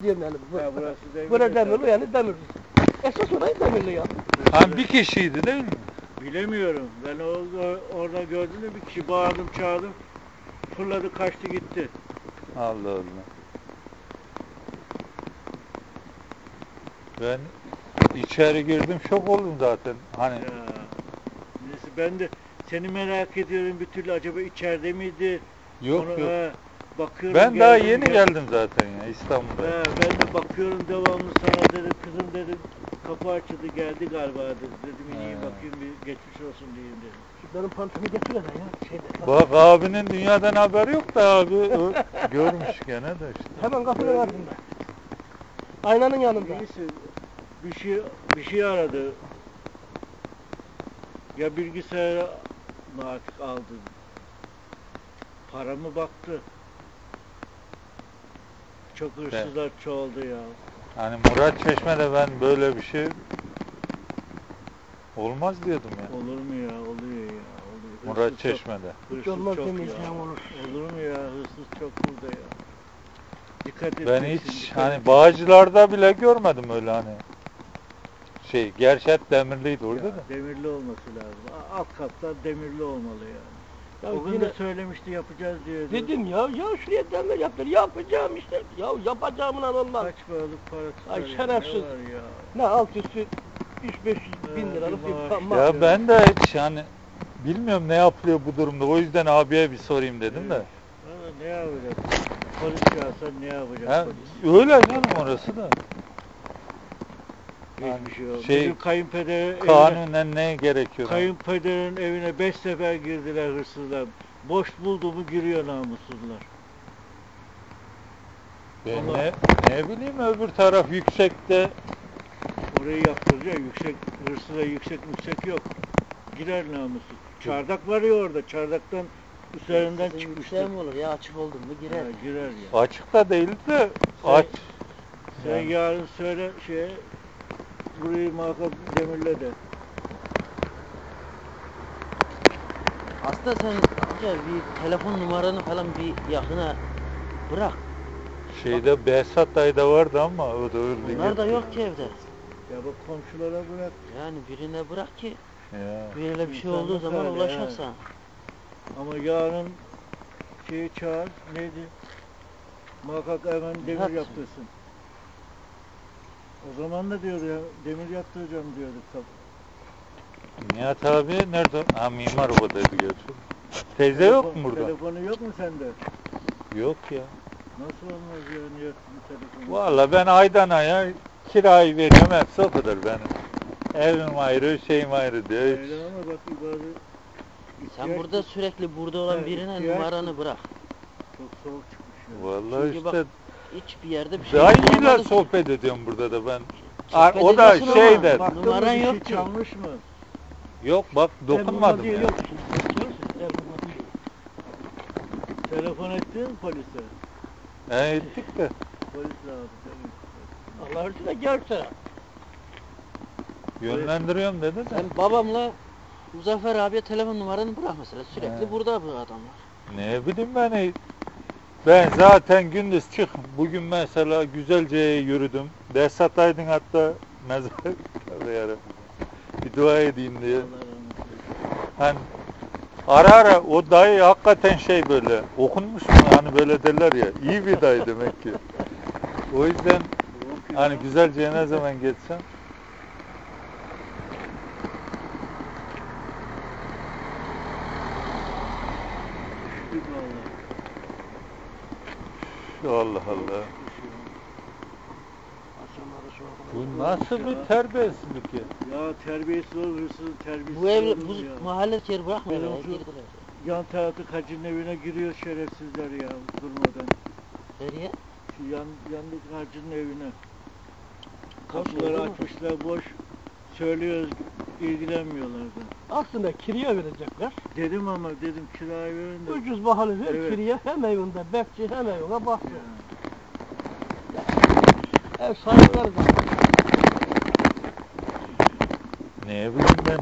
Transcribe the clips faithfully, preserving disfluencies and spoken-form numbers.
diyelim. Ha, burası Demirli. Burası Demirli yani Demirli. Esas orayı Demirli ya. Hani bir kişiydi değil mi? Bilemiyorum. Ben orada, orada gördüm de bir kişi bağırdım çağırdım. Fırladı kaçtı gitti. Allah Allah. Ben içeri girdim şok oldum zaten. Hani Ya. Neyse ben de seni merak ediyorum bir türlü acaba içeride miydi? yok Onu, yok. he, bakıyorum, Ben daha geldim, yeni gel- geldim zaten ya İstanbul'da. He, ben de bakıyorum devamlı sana dedim kızım dedim kapı açıldı geldi galiba dedim. Dedim ineyim He. bakayım bir geçmiş olsun diyeyim dedim. Şu benim pantolonu getir hele ya. Şeyde, Bak abinin dünyadan haberi yok da abi o görmüş gene de işte. hemen kapının ardında. Aynanın yanında. Neyse bir şey bir şey aradı. Ya bilgisayara mı artık aldı? Para mı baktı? Çok hırsızlar çoğaldı ya. Hani Murat Çeşme'de ben böyle bir şey olmaz diyordum ya. Olur mu ya? Oluyor ya. Oluyor. Hırsız Murat çok- Çeşme'de. Hiç Hırsız olmaz çok demeyeceğim ya. olur. Olur mu ya? Hırsız çok burada ya. Dikkat et. Ben hiç hani Bağcılar'da bile görmedim öyle hani. Şey, gerçi hep Demirli'ydi orada da. Demirli olması lazım. A- Alt katlar demirli olmalı yani. Ya o gün yine de söylemişti yapacağız diyordu. dedim ya, ya şuraya demir yaptır, yapacağım işte. Ya yapacağımla olmaz. Kaç paralık para tutar Ay ya, şerefsiz. ne var ya? Ne alt üstü üç beş yüz bin Ha, liralık bir bir maaş. maaş. Ya ben de hiç yani bilmiyorum ne yapılıyor bu durumda. O yüzden abiye bir sorayım dedim de. Evet. Valla ne yapacak? Polis çağırsan ne yapacak Ha, polis? öyle canım orası da. Hiçbir şey yok. şey, Bizim kayınpederin evine, Kanunen ne gerekiyor? kayınpederin evine beş sefer girdiler hırsızlar. Boş buldu mu giriyor namussuzlar. Ben Ama- ne, ne bileyim öbür taraf yüksekte. Orayı yaptıracak. Yüksek, hırsıza yüksek yüksek yok. Girer namussuz. Çardak var ya orada. Çardaktan üzerinden Sizin çıkmıştır. yüksek mi olur ya açık oldun mu girer. Ha, girer ya. Açık da değil de Sen- aç. Sen Yani. yarın söyle şeye burayı muhakkak demirle de. Aslında sen amca bir telefon numaranı falan bir yakına bırak. Şeyde Behzat dayıda vardı ama o da öldü. Bunlar da gitti. yok ki evde. Ya bak komşulara bırak. Yani birine bırak ki Ya. böyle bir şey İnsan olduğu nasıl zaman öyle, ulaşırsa. Ama yarın şeyi çağır. Neydi? Muhakkak hemen demir Nihat. yaptırsın. O zaman da diyordu ya demir yaptıracağım diyordu. Nihat abi nerede? Ha Mimar Oba'daydı gerçi. Teyze yok mu burada? Telefonu yok mu sende? Yok ya. Nasıl olmaz ya Nihat'ın telefonu? Valla ben aydan aya kirayı veriyorum hepsi o kadar benim. Evim ayrı, şeyim ayrı diyor. Hiç- Öyle ama bak bazı Sen ihtiyaç- burada sürekli burada olan Evet, birine ihtiyaç- numaranı bırak. Çok soğuk çıkmış ya. Vallahi Çünkü bak, işte Hiçbir yerde bir şey dayıyla bulamadık. sohbet ediyorum burada da ben. Sohbet O da ediyorsun şey ama der. bak- Baktın mı Numaran bir şey yok ki. çalmış mı? Yok bak dokunmadım diye ya. yok. Elbuma diye. Telefon ettin mi polise? He ettik de. Polis lazım. tabii. Allah için de gelse. Yönlendiriyorum dedi de. Sen babamla Muzaffer abiye telefon numaranı bırak mesela. Sürekli He. burada bu adamlar. Ne bileyim ben. Ben zaten gündüz çık. Bugün mesela Güzelce'ye yürüdüm. Behzat Aydın hatta mezar Tövbe yarabbim. Bir dua edeyim diye. Allah rahmet eylesin. Hani ara ara o dayı hakikaten şey böyle okunmuş mu hani böyle derler ya iyi bir dayı demek ki. O yüzden Yok ya. hani Güzelce'ye ne zaman geçsem Üşüdük vallahi. şu Allah Allah. Akşamları soğuk. Bu nasıl bir terbiyesizlik ya? Ya terbiyesiz olur, hırsızın terbiyesiz Bu ev, olur bu ya. mahalle yer bırakmıyor Benim ya, şu- girdiler. Yan tarafı hacının evine giriyor şerefsizler ya durmadan. Nereye? Şu yan, yandaki hacının evine. Boş Kapıları oldu mu? açmışlar boş. Söylüyoruz ilgilenmiyorlar da. Aslında kiraya verecekler. Dedim ama dedim kirayı verin de. Ucuz bahalı ver Evet. kiraya hem evinde bekçi hem evine baksın. Ya. Ev sahibi verir zaten. Ne bileyim ben.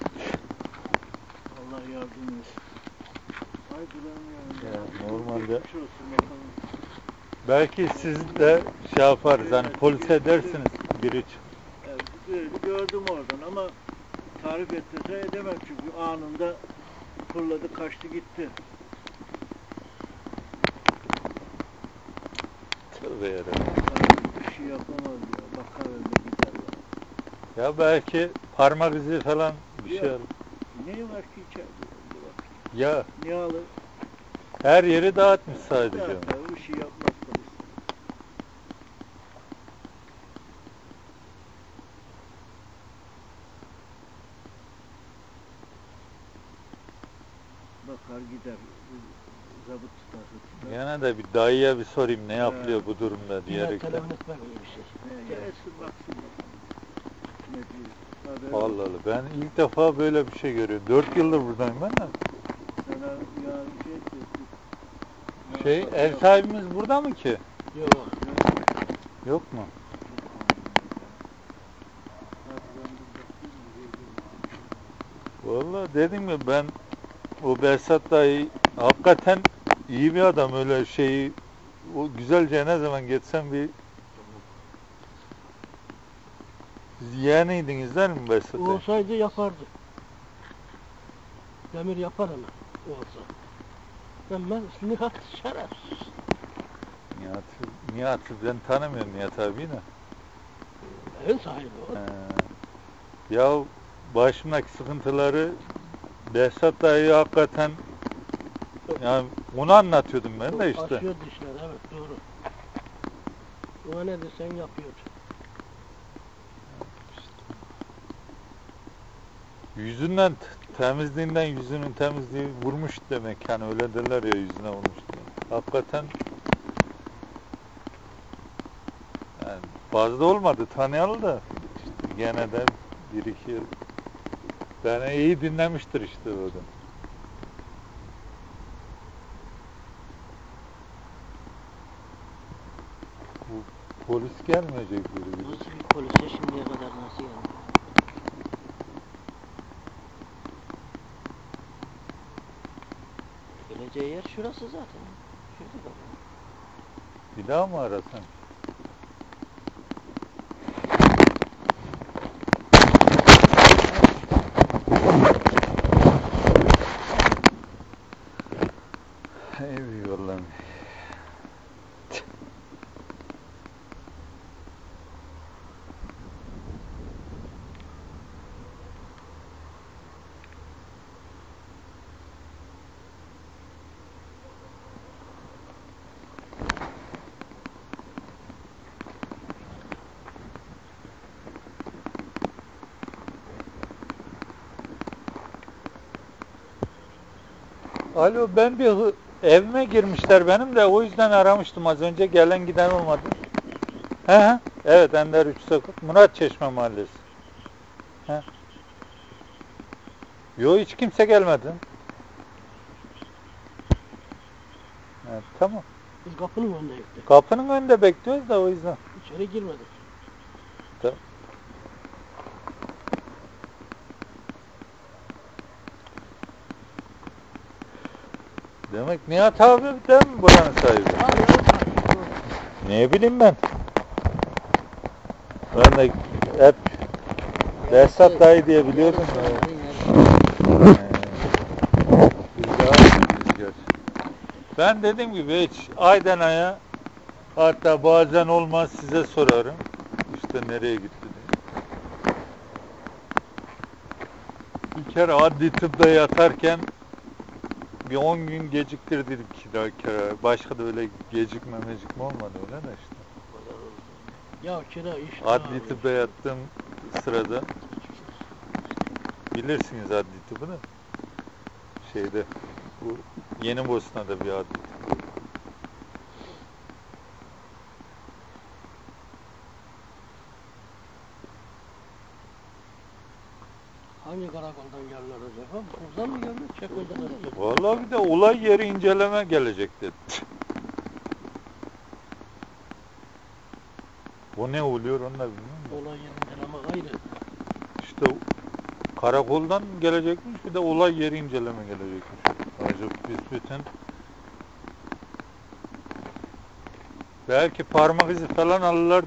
Allah yardım etsin. Ay duramıyorum ya. Ya, normalde- Geçmiş olsun bakalım. Belki siz de şey yaparız, hani polise dersiniz biri çık. Evet, birini gördüm oradan ama tarif etse edemem çünkü anında fırladı kaçtı gitti. Tövbe yarabbim. Bir şey yapamaz ya. Bakar önüne gider ya. Ya belki parmak izi falan bir şey Yok. alır. Ne var ki içeride? Bak. Ya Ne alır? her yeri dağıtmış sadece. Ya, bir şey yapmaz polis. Bakar gider. Zabıt tutar. tutar. Gene de bir dayıya bir sorayım ne yapılıyor bu durumda Yine diyerekten. telefon etmek iyi bir şey. Ne gelsin baksın bakalım. Ne diyor? Haber Allah Allah, ben ilk defa böyle bir şey görüyorum. Dört yıldır buradayım ben de. Sana ya şey etti. Şey, ev sahibimiz burada mı ki? Yok. Yok mu? Vallahi dedim mi ben o Behzat dayı hakikaten iyi bir adam, öyle şeyi o güzelce ne zaman geçsem bir siz yeğeniydiniz değil mi Behzat dayı? Olsaydı yapardı. Demir yapar ama olsa. Ben ben Nihat şerefsiz. Nihat'ı, Nihat'ı ben tanımıyorum Nihat abiyi de. Evin sahibi o. He. Ya başımdaki sıkıntıları Behzat dayı hakikaten, yani onu anlatıyordum ben de işte. Aşıyordu işler, evet doğru. Ona ne desen yapıyor. Yüzünden, temizliğinden yüzünün temizliği vurmuş demek, yani öyle derler ya, yüzüne vurmuş diye. Hakikaten yani fazla olmadı tanıyalı da işte gene de bir iki yıl beni iyi dinlemiştir işte orada. Bu polis gelmeyecek biri. biri. Nasıl bir polise şimdiye kadar nasıl geldi? Geleceği yer şurası zaten. Şurada bak. Bir daha mı arasan? Eyvallah. Alo, ben bir hı- evime girmişler benim de, o yüzden aramıştım az önce, gelen giden olmadı. He he. Evet, Ender üç Sokak, Murat Çeşme Mahallesi. He. Yo, hiç kimse gelmedi. Evet, tamam. Biz kapının önündeydik. Kapının önünde bekliyoruz da o yüzden. İçeri girmedik. Tamam. Demek Nihat abi değil mi buranın sahibi? Hadi evet. Ne bileyim ben. Ben de hep Behzat dayı diye biliyordum da. Ee, rüzgar, rüzgar. Ben dediğim gibi hiç aydan aya, hatta bazen olmaz size sorarım. İşte nereye gitti diye. Bir kere adli tıpta yatarken bir on gün geciktirdik iki daha kere. Başka da öyle gecikme mecikme olmadı öyle de işte. Ya kira iş. Adli tıbba yattığım sırada, bilirsiniz adli tıbbı da, şeyde, bu Yeni Bosna'da bir adli tıbbı. Hangi karakoldan geldiler acaba? Buradan mı geldi? Çekmece'den mi geldi? Vallahi bir de olay yeri inceleme gelecek dedi. O ne oluyor onu da bilmiyorum. Olay yerinden ama ayrı. İşte karakoldan gelecekmiş, bir de olay yeri inceleme gelecekmiş. Acaba biz bütün Belki parmak izi falan alırlar